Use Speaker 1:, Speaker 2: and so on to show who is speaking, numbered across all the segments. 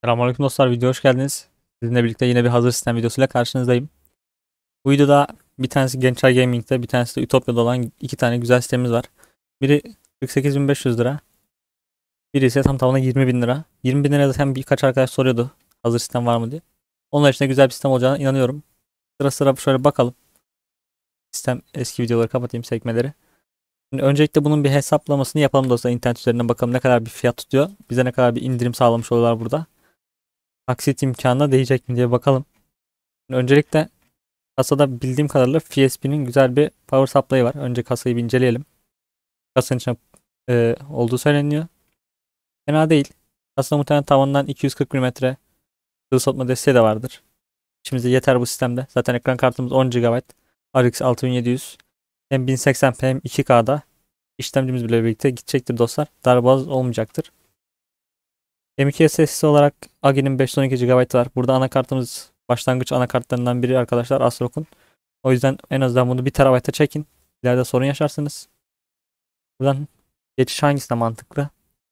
Speaker 1: Selamünaleyküm dostlar, videoya hoş geldiniz. Sizinle birlikte yine bir hazır sistem videosuyla karşınızdayım. Bu videoda bir tanesi Gençler Gaming'de, bir tanesi de Ütopya'da olan iki tane güzel sistemimiz var. Biri 48.500 lira, biri ise tam tamına 20.000 lira. 20.000 liraya zaten birkaç arkadaş soruyordu hazır sistem var mı diye. Onlar için de güzel bir sistem olacağına inanıyorum. Sıra sıra şöyle bakalım. Sistem eski videoları kapatayım, sekmeleri. Şimdi öncelikle bunun bir hesaplamasını yapalım dostlar. İnternet üzerinden bakalım ne kadar bir fiyat tutuyor. Bize ne kadar bir indirim sağlamış oluyorlar burada. Taksit imkanına değecek mi diye bakalım. Öncelikle kasada bildiğim kadarıyla FSP'nin güzel bir power supply'ı var. Önce kasayı bir inceleyelim. Kasanın içinde olduğu söyleniyor. Fena değil. Kasada muhtemelen tavandan 240 mm hızlı soğutma desteği de vardır. İçimizde yeter bu sistemde. Zaten ekran kartımız 10 GB. RX 6700. Hem 1080p hem 2K'da. İşlemcimiz bile birlikte gidecektir dostlar. Darboğaz olmayacaktır. M.2 SSD olarak AGI'nin 512 GB var. Burada anakartımız başlangıç anakartlarından biri arkadaşlar, ASRock'un. O yüzden en azından bunu 1 TB'a çekin. İleride sorun yaşarsınız. Buradan geçiş hangisi de mantıklı?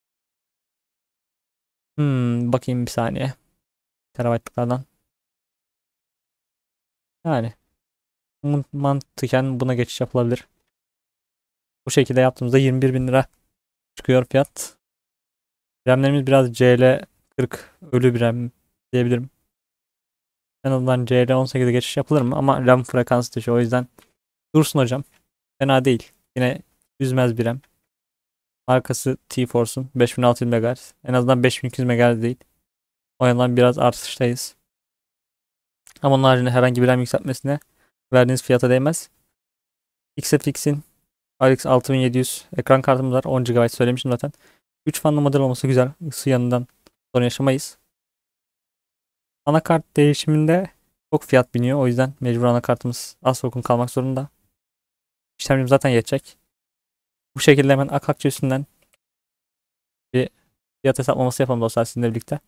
Speaker 1: Bakayım bir saniye. Terabaytlıklardan. Yani mantıken buna geçiş yapılabilir. Bu şekilde yaptığımızda 21.000 lira çıkıyor fiyat. RAM'lerimiz biraz CL40 ölü bir RAM diyebilirim. En azından CL18'e geçiş yapılır mı? Ama RAM frekansı dışı, o yüzden dursun hocam. Fena değil. Yine üzmez bir RAM. Arkası T-Force'un 5600 MHz. En azından 5200 MHz değil. O yandan biraz artıştayız. Ama onun haricinde herhangi bir RAM yükseltmesine verdiğiniz fiyata değmez. XFX'in RX 6700 ekran kartımız var. 10 GB söylemiştim zaten. 3 fanlı model olması güzel. Isı yanından sorun yaşamayız. Anakart değişiminde çok fiyat biniyor. O yüzden mecbur anakartımız ASRock'un kalmak zorunda. İşlemcim zaten yetecek. Bu şekilde hemen Akakçe üstünden bir fiyat hesaplaması yapalım dostlar sizinle birlikte.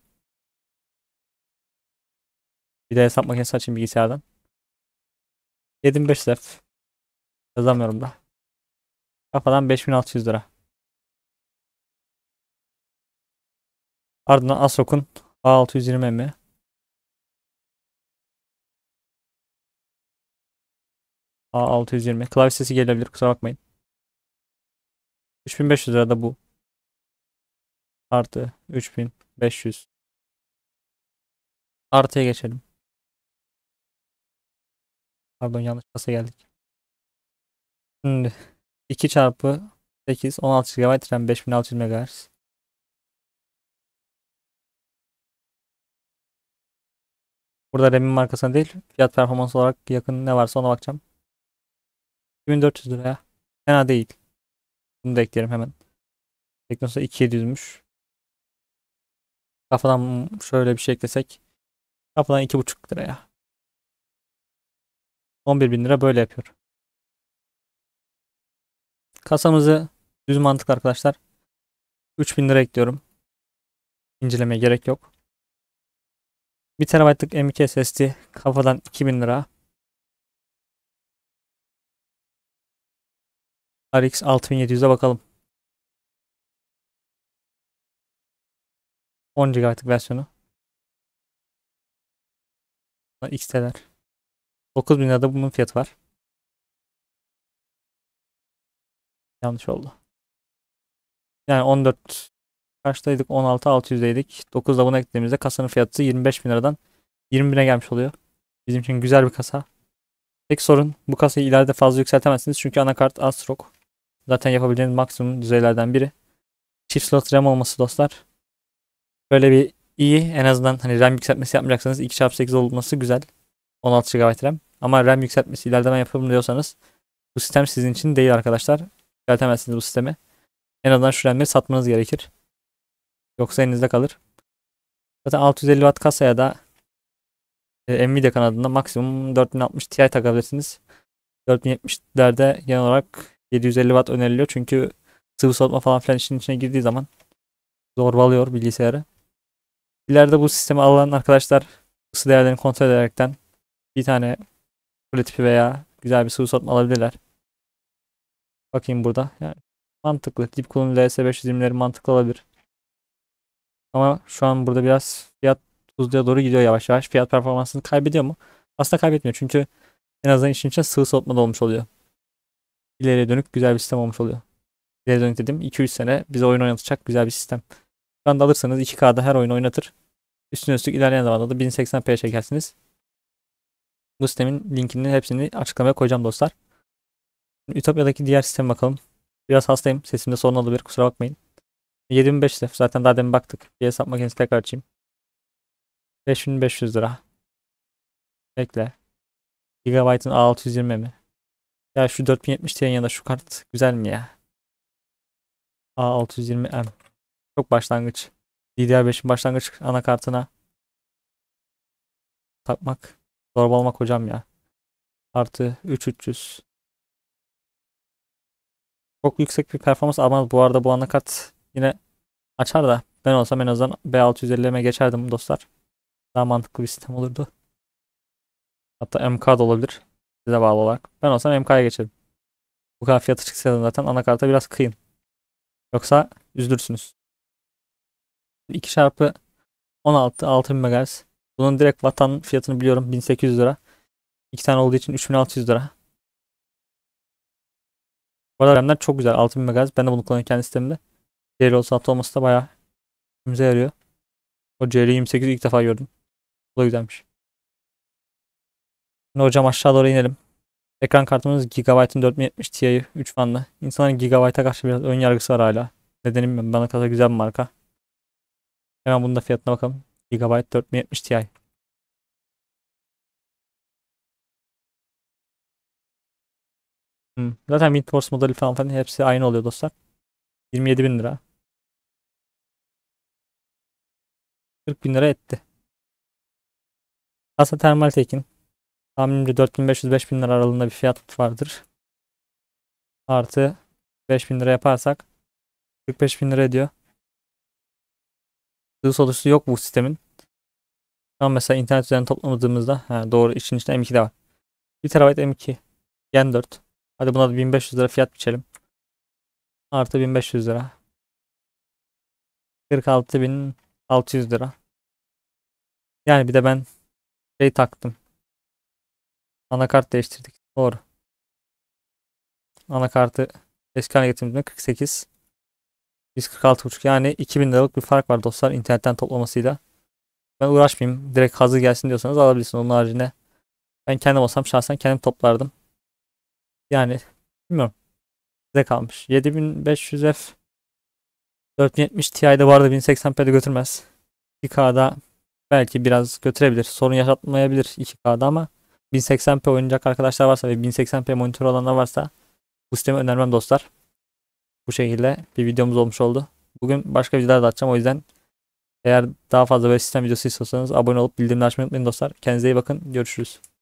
Speaker 1: Bir de hesap makinesi açayım bilgisayardan. 7500 F. Yazamıyorum da. Kafadan 5600 lira. Ardından ASRock'un A620M. A620. Klavye sesi gelebilir, kusura bakmayın. 3500 lira da bu. Artı 3500. Artıya geçelim. Pardon, yanlış kasa geldik. Şimdi 2 çarpı 8 16 GB RAM 5600 MHz. Burada RAM'in markasına değil, fiyat performans olarak yakın ne varsa ona bakacağım. 2400 liraya. Fena değil. Bunu da ekleyelim hemen. Teknosa 2700'müş. Kafadan şöyle bir şey eklesek. Kafadan 2,5 liraya. 11.000 lira böyle yapıyor. Kasamızı düz mantıklı arkadaşlar. 3.000 lira ekliyorum. İncelemeye gerek yok. 1 TB'lık M.2 SSD kafadan 2.000 lira. RX 6700'e bakalım. 10 GB'lık versiyonu. XT'ler. 9.000 lirada bunun fiyatı var. Yanlış oldu. Yani 14 kaçtaydık? 16.600'deydik. 9'da bunu eklediğimizde kasanın fiyatı 25.000 liradan 20.000'e gelmiş oluyor. Bizim için güzel bir kasa. Tek sorun, bu kasayı ileride fazla yükseltemezsiniz. Çünkü anakart ASRock. Zaten yapabileceğiniz maksimum düzeylerden biri. Çift slot RAM olması dostlar. Böyle bir iyi, en azından hani RAM yükseltmesi yapmayacaksanız 2x8 olması güzel. 16 GB RAM. Ama RAM yükseltmesi ileride ben yaparım diyorsanız bu sistem sizin için değil arkadaşlar. Yükseltemezsiniz bu sistemi. En azından şu RAM'leri satmanız gerekir. Yoksa elinizde kalır. Zaten 650 Watt kasaya da Nvidia kanadında maksimum 4060 Ti takabilirsiniz. 4070'lerde genel olarak 750 Watt öneriliyor. Çünkü sıvı soğutma falan filan işin içine girdiği zaman zorbalıyor bilgisayarı. İleride bu sistemi alan arkadaşlar ısı değerlerini kontrol ederekten bir tane kule tipi veya güzel bir sıvı soğutma alabilirler. Bakayım burada. Yani mantıklı. Deepcool'un LS520'leri mantıklı olabilir. Ama şu an burada biraz fiyat tuzluya doğru gidiyor yavaş yavaş. Fiyat performansını kaybediyor mu? Aslında kaybetmiyor çünkü en azından işin içine sıvı soğutma da olmuş oluyor. İleriye dönük güzel bir sistem olmuş oluyor. İleriye dönük dedim 2-3 sene bize oyun oynatacak güzel bir sistem. Şu anda alırsanız 2K'da her oyunu oynatır. Üstüne üstlük ilerleyen zamanda da 1080p çekersiniz. Bu sistemin linkini hepsini açıklamaya koyacağım dostlar. Ütopya'daki diğer sisteme bakalım. Biraz hastayım. Sesimde sorun olabilir. Kusura bakmayın. 7500 lira. Zaten daha demin baktık. Bir hesap makinesi tekrar açayım. 5500 lira. Bekle. Gigabyte'ın A620 mi? Ya şu 4070 Ti'nin yanında şu kart güzel mi ya? A620M. Çok başlangıç. DDR5'in başlangıç anakartına takmak. Zorbalamak hocam ya. Artı 3300. Çok yüksek bir performans almaz. Bu arada bu anakart yine açar da ben olsam en azından B650'me geçerdim dostlar. Daha mantıklı bir sistem olurdu. Hatta MK da olabilir. Size bağlı olarak. Ben olsam MK'ya geçerim. Bu kadar fiyatı çıksa zaten anakarta biraz kıyın. Yoksa üzülürsünüz. 2 çarpı 16 6000 MHz. Bunun direkt vatan fiyatını biliyorum 1800 lira. 2 tane olduğu için 3600 lira. Bu arada RAM'ler çok güzel 6000 MHz. Ben de bunu kullanıyorum kendi sistemimde. CL36 olması da bayağı işimize yarıyor. O CL28'i ilk defa gördüm. Bu da güzelmiş. Şimdi hocam aşağı doğru inelim. Ekran kartımız Gigabyte'ın 4070 Ti 3 fanlı. İnsanların Gigabyte'a karşı biraz ön yargısı var hala. Nedeni bilmiyorum. Bana kalırsa güzel bir marka. Hemen bunun da fiyatına bakalım. Gigabyte 4070 Ti. Zaten WindForce modeli falan hepsi aynı oluyor dostlar. 27.000 lira. 40.000 lira etti. Asa Thermaltake'in tahminimce 4500-5000 lira aralığında bir fiyat vardır. Artı 5000 lira yaparsak 45.000 lira ediyor. Hız solusu yok bu sistemin. Ama mesela internet üzerinden toplamadığımızda doğru işin içinde M2 de var. 1 TB M2 Gen 4. Hadi buna da 1500 lira fiyat biçelim. Artı 1500 lira. 46.600 lira. Yani bir de ben şey taktım. Anakart değiştirdik. Doğru. Anakartı eski haline getirdiğimde 48. 146,5 yani 2000 liralık bir fark var dostlar internetten toplamasıyla. Ben uğraşmayayım. Direkt hazır gelsin diyorsanız alabilirsiniz. Onun haricinde ben kendim olsam şahsen kendim toplardım. Yani bilmiyorum. Size kalmış. 7500F 4070 Ti'de bu arada 1080p'de götürmez. 2K'da belki biraz götürebilir. Sorun yaşatmayabilir 2K'da ama 1080p oynayacak arkadaşlar varsa ve 1080p monitör olanlar varsa bu sistemi önermem dostlar. Bu şekilde bir videomuz olmuş oldu. Bugün başka videolar da atacağım o yüzden eğer daha fazla böyle sistem videosu istiyorsanız abone olup bildirimleri açmayı unutmayın dostlar. Kendinize iyi bakın. Görüşürüz.